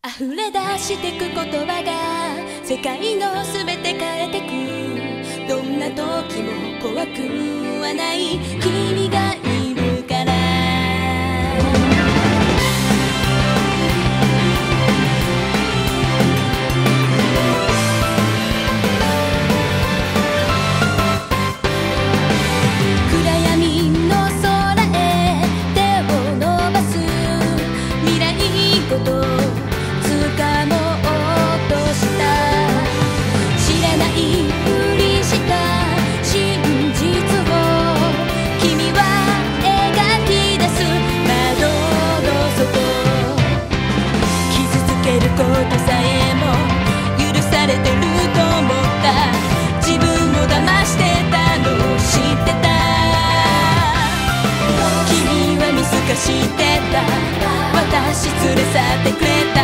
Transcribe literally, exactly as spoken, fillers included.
溢れ出してく言葉が世界のすべて変えてく。どんな時も怖くはない君がいるから。暗闇の空へ手を伸ばす。未来ごと掴もうとした。知らないふりした真実を君は描き出す。窓の外傷つけることさえも許されてると思った。自分を騙してたのを知ってた。君は見透かしてた。私連れ去ってくれた。